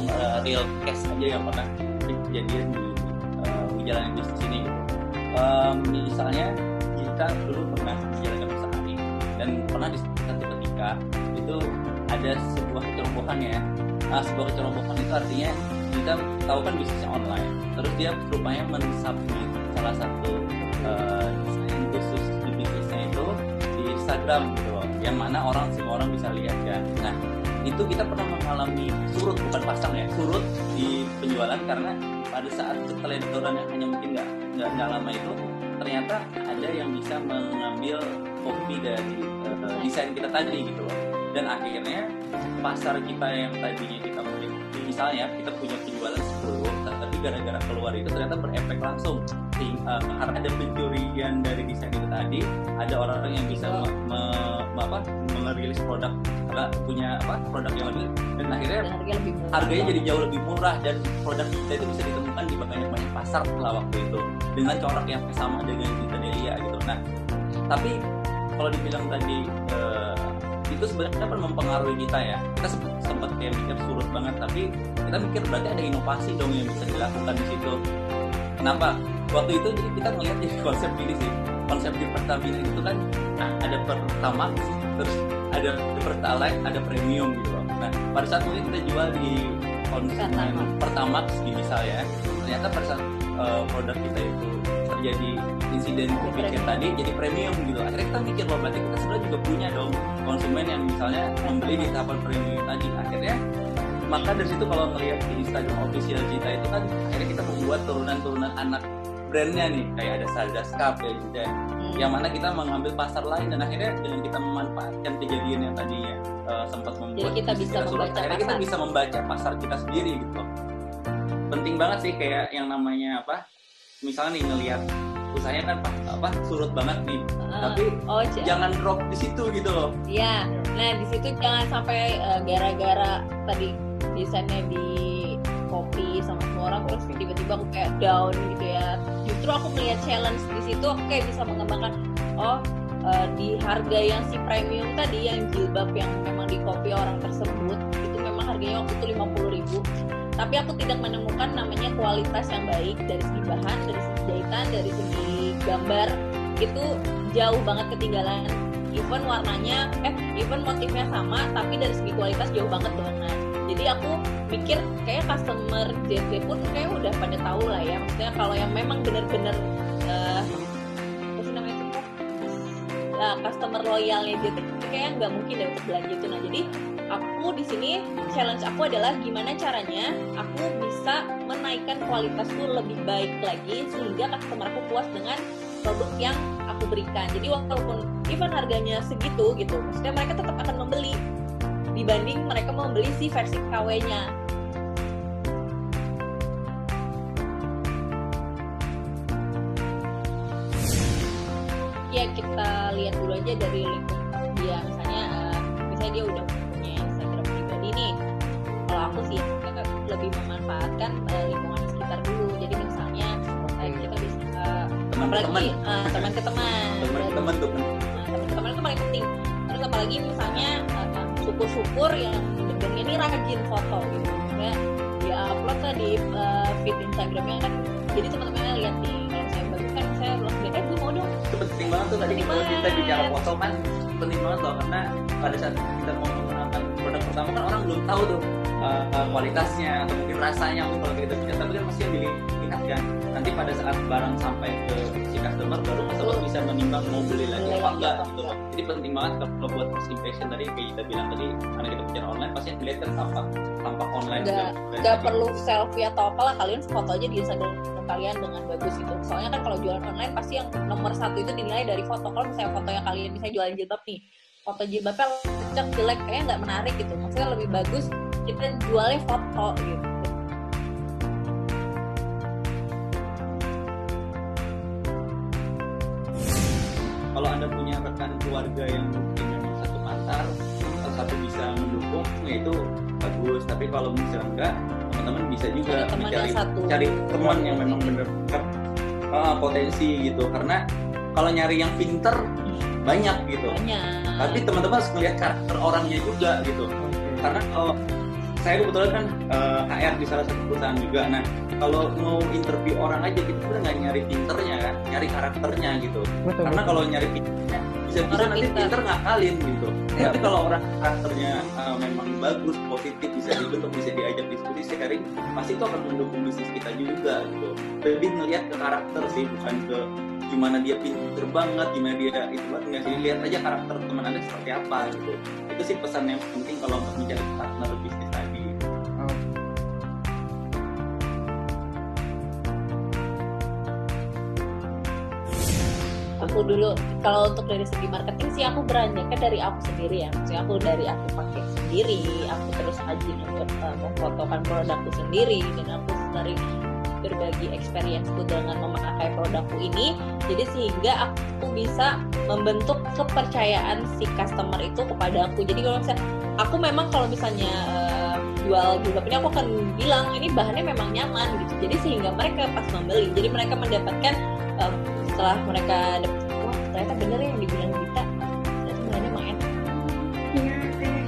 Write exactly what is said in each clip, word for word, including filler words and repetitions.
uh, real case aja yang pernah kejadian di uh, menjalani bisnis ini gitu. Um, misalnya kita dulu pernah menjalankan usaha ini dan pernah di satu ketika itu ada sebuah kecerobohan ya. Nah, sebuah kecerobohan itu artinya kita tahu kan bisnisnya online, terus dia rupanya mensubmit salah satu uh, desain khusus di bisnisnya itu di Instagram gitu loh, yang mana orang semua orang bisa lihat kan. Nah itu kita pernah mengalami surut, bukan pasang ya, surut di penjualan karena pada saat keteledoran yang hanya mungkin nggak nggak lama itu ternyata ada yang bisa mengambil copy dari uh, desain kita tadi gitu loh. Dan akhirnya pasar kita yang tadinya kita mungkin misalnya kita punya penjualan sepuluh, tapi gara-gara keluar itu ternyata berefek langsung. Uh, karena ada pencurian dari desain itu tadi, ada orang yang bisa me, me, me, apa, merilis produk karena punya apa produk yang lebih, dan akhirnya lebih harganya jadi jauh lebih murah dan produk kita itu bisa ditemukan di banyak-banyak pasar setelah waktu itu dengan corak yang sama dengan kita Delia gitu. Nah tapi kalau dibilang tadi uh, itu sebenarnya kan mempengaruhi kita ya. Kita sempat kayak mikir surut banget, tapi kita mikir berarti ada inovasi dong yang bisa dilakukan di situ. Kenapa? Waktu itu jadi kita melihat di konsep ini sih, konsep di Pertamina itu kan nah, ada Pertamax, terus ada Pertalite, ada Premium gitu loh. Nah pada saat ini kita jual di konsumen Pertamax di misalnya, ternyata pada saat uh, produk kita itu terjadi insiden pikir tadi jadi premium gitu. Akhirnya kita mikir bahwa berarti kita sebenarnya juga punya dong konsumen yang misalnya membeli di tahapan premium tadi. Akhirnya maka dari situ kalau ngelihat di Instagram official kita itu kan akhirnya kita membuat turunan-turunan anak brandnya nih, kayak ada Salzaskap ya gitu ya, hmm. yang mana kita mengambil pasar lain dan akhirnya dengan kita memanfaatkan kejadian yang tadinya uh, sempat membuat jadi kita bisa kita surat, akhirnya pasar. kita bisa membaca pasar kita sendiri gitu. Penting banget sih kayak yang namanya apa, misalnya nih ngelihat usahanya kan apa surut banget nih, uh, tapi oh, jangan drop di situ gitu loh. Iya, nah di situ jangan sampai uh, gara-gara tadi desainnya di copy sama semua orang terus tiba-tiba aku kayak down gitu ya. Justru aku melihat challenge di situ, aku kayak bisa mengembangkan oh uh, di harga yang si premium tadi, yang jilbab yang memang di copy orang tersebut itu memang harganya waktu itu lima puluh ribu, tapi aku tidak menemukan namanya kualitas yang baik dari segi bahan, dari segi jahitan, dari segi gambar itu jauh banget ketinggalan. Even warnanya, eh even motifnya sama, tapi dari segi kualitas jauh banget dong. Nah, jadi aku mikir kayak customer J T pun kayak udah pada tahu lah ya. Maksudnya kalau yang memang benar-benar uh, apa sih namanya itu kok? Nah, customer loyalnya J T kayak nggak mungkin deh untuk belanja itu. Nah, jadi aku di sini challenge aku adalah gimana caranya aku bisa menaikkan kualitasku lebih baik lagi sehingga customer aku puas dengan produk yang aku berikan. Jadi walaupun even harganya segitu gitu, maksudnya mereka tetap akan membeli dibanding mereka membeli si versi K W-nya. Ya kita lihat dulu aja dari lingkungan dia, misalnya uh, misalnya dia udah punya Instagram pribadi nih. Kalau aku sih lebih memanfaatkan uh, lingkungan sekitar dulu. Jadi misalnya uh, kita bisa uh, apalagi uh, teman ke teman, teman ke teman tuh. Nah, teman ke teman itu paling penting. Terus apalagi misalnya uh, syukur-syukur yang benernya ini rajin foto gitu. Maksudnya dia upload lah di uh, feed Instagramnya kan. Jadi teman-temannya lihat nih kalau saya bagus kan saya langsung eh gue mau dong. Itu penting banget tuh tadi kalau kita bicara foto kan penting banget loh, karena pada saat kita mau menggunakan produk pertama kan orang belum tahu tuh uh, uh, kualitasnya atau mungkin rasanya mungkin kalau kita bicara, tapi kan mesti yang dilihat kan. Nanti pada saat barang sampai ke si customer baru customer bisa menimbang mau beli lagi apa enggak gitu loh. Jadi penting banget kalau buat first impression tadi kayak kita bilang tadi, karena kita bicara online pasti dilihat kan tampak tampak online. Nggak, nggak perlu selfie atau apalah, kalian foto aja di Instagram kalian dengan bagus itu. Soalnya kan kalau jualan online pasti yang nomor satu itu dinilai dari foto. Kalau misalnya foto yang kalian misalnya jualan jilbab nih, foto jilbabnya lecek jelek kayaknya nggak menarik gitu. Maksudnya lebih bagus kita jualnya foto gitu. Kalau Anda punya rekan keluarga yang mungkin memang satu kantor, satu bisa mendukung, ya itu bagus. Tapi kalau misalnya enggak, teman-teman bisa juga mencari cari teman yang memang benar-benar uh, potensi gitu. Karena kalau nyari yang pinter banyak gitu. Banyak. Tapi teman-teman harus melihat karakter orangnya juga gitu. Karena kalau saya kebetulan kan uh, H R di salah satu perusahaan juga. Nah, kalau mau interview orang aja kita tuh nggak nyari pinternya kan, nyari karakternya gitu. Betul, Karena betul. kalau nyari pinternya bisa-bisa nanti pinter. pinter ngakalin gitu. Ya. Tapi kalau orang karakternya uh, memang bagus, positif, bisa dibentuk, bisa diajak diskusi sharing, pasti itu akan mendukung bisnis kita juga gitu. Lebih ngelihat ke karakter sih, bukan ke gimana dia pinter banget, gimana dia itu banget, nggak sih, lihat aja karakter teman Anda seperti apa gitu. Itu sih pesan yang penting kalau untuk mencari partner bisnis tadi. Oh. Aku dulu kalau untuk dari segi marketing sih aku beranjaknya dari aku sendiri ya, maksudnya aku dari aku pakai sendiri, aku terus rajin untuk uh, memfotokan produkku sendiri, dan aku sering berbagi experience-ku dengan memakai produkku ini, jadi sehingga aku bisa membentuk kepercayaan si customer itu kepada aku. Jadi kalau misalnya aku memang kalau misalnya uh, jual jilbab ini, aku akan bilang ini bahannya memang nyaman gitu, jadi sehingga mereka pas membeli, jadi mereka mendapatkan uh, setelah mereka dapat, wah ternyata bener ya yang dibilang Gita, ternyata bahannya emang enak. Iya deh.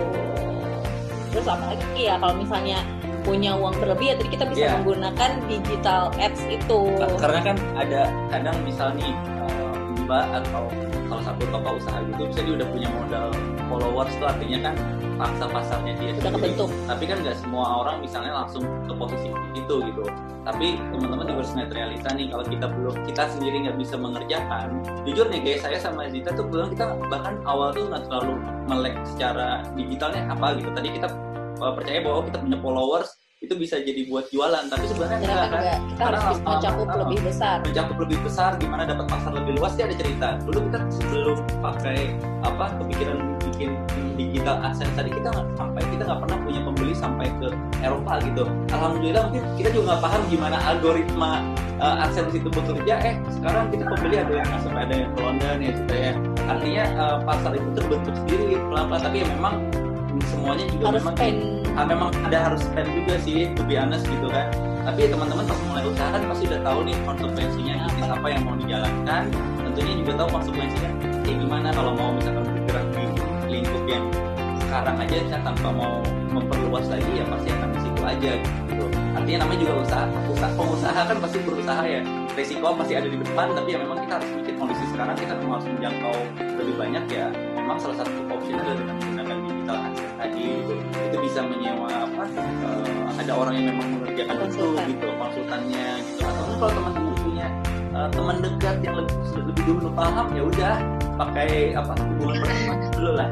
Oh. Terus apalagi ya kalau misalnya punya uang berlebih ya, tadi kita bisa Yeah. menggunakan digital ads itu. Karena kan ada kadang misal nih uh, Mbak atau salah satu toko usaha gitu, bisa dia udah punya modal followers tuh, artinya kan paksa pasarnya dia Udah sendiri. kebentuk. Tapi kan nggak semua orang misalnya langsung ke posisi itu gitu. Tapi teman-teman juga harus lihat realita nih, kalau kita belum, kita sendiri nggak bisa mengerjakan. Jujur nih guys, saya sama Zita tuh belum, kita bahkan awal tuh nggak terlalu melek secara digitalnya apa gitu. Tadi kita uh, percaya bahwa kita punya followers itu bisa jadi buat jualan, tapi sebenarnya Ternyata enggak kan. enggak, kita Karena harus bisa lama-lama, mencakup uh, lebih besar. mencakup lebih besar, gimana dapat pasar lebih luas, dia ada cerita. Dulu kita sebelum pakai apa kepikiran bikin digital AdSense tadi, kita nggak sampai kita nggak pernah punya pembeli sampai ke Eropa gitu. Alhamdulillah mungkin kita juga nggak paham gimana algoritma uh, AdSense itu bekerja. Eh sekarang kita pembeli ada yang sampai ada yang ke London ya, gitu ya. Artinya uh, pasar itu terbentuk sendiri pelan-pelan, tapi ya memang semuanya juga Harus memang spend. ah, memang ada harus spend juga sih, to be honest gitu kan. Tapi ya, teman-teman pas mulai usaha kan pasti udah tahu nih konsekuensinya, bisnis apa yang mau dijalankan. Tentunya juga tahu konsekuensinya kayak gimana kalau mau misalkan bergerak di lingkup yang sekarang aja ya, tanpa mau memperluas lagi, ya pasti akan di situ aja gitu. Artinya namanya juga usaha, usaha pengusaha kan pasti berusaha ya. Resiko pasti ada di depan, tapi ya memang kita harus mikir kondisi sekarang kita memang harus menjangkau lebih banyak ya. Memang salah satu opsi adalah dengan menggunakan digital AdSense tadi gitu. Itu bisa menyewa apa? Uh, ada orang yang memang mengerjakan itu gitu, konsultannya gitu. Atau kalau teman-teman punya uh, teman dekat yang lebih, lebih dulu paham, ya udah pakai apa hubungan pertemanan dulu lah.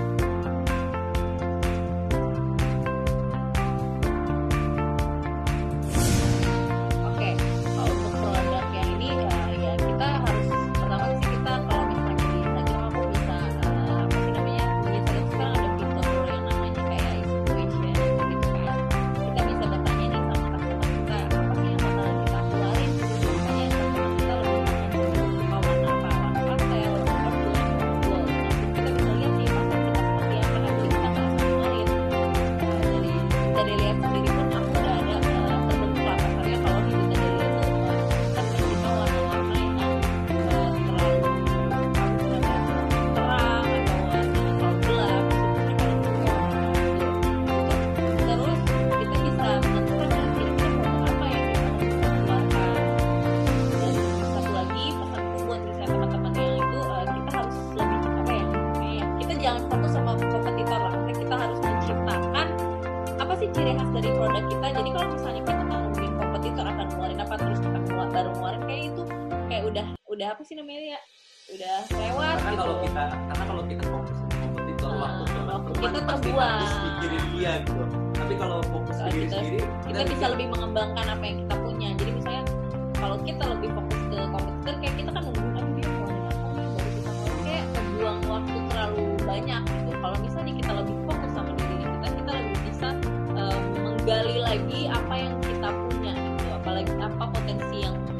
Oke, kalau untuk produk yang ini ya, ya kita harus pertama sih kita kalau misalnya di Instagram aku bisa uh, apa sih namanya, di Instagram sekarang ada fitur yang namanya kayak inspiration gitu kan. Kita bisa bertanya nih sama customer kita, apa sih yang bakal kita keluarin gitu. Misalnya customer kita lebih suka warna apa, warna pastel, warna purple, gold. Nah, kita bisa lihat nih pasar kita seperti apa, kan jadi kita nggak asal keluarin. Uh, dari dari lihat sendiri pun aku udah ada uh, terbentuk lah pasarnya. Kalau di kita dari lihat tuh uh, kita kita warna-warna yang uh, terlalu apa sih namanya, terang atau warna terlalu gelap, mereka lebih suka warna gitu. Terus kita bisa menentukan nih kira-kira produk apa yang kita mau kita keluarkan. Dan satu lagi pesanku buat misalnya teman-teman yang itu uh, kita harus lebih apa ya, kayak kita jangan fokus sama kompetitor lah, karena kita harus menciptakan apa sih ciri khas dari produk kita. Jadi kalau misalnya kita ngomongin kompetitor akan ngeluarin apa terus kita keluar baru ngeluarin, kayak itu kayak udah udah apa sih namanya ya, udah lewat Karena gitu. kalau kita karena kalau kita fokus sama kompetitor, Nah, waktu teman waktu teman kita pasti terbuang. habis mikirin dia gitu. Tapi kalau fokus ke Kalau diri kita- sendiri, kita bisa mikir, lebih mengembangkan apa yang kita punya. Jadi misalnya kalau kita lebih fokus ke kompetitor, kayak kita kan nungguin "Ah, dia keluarin apa nih baru kita ngeluarin," kayak kebuang waktu terlalu banyak gitu. Kalau misalnya kita lebih fokus sama diri kita, kita lebih bisa um, menggali lagi apa yang kita punya gitu, apalagi apa potensi yang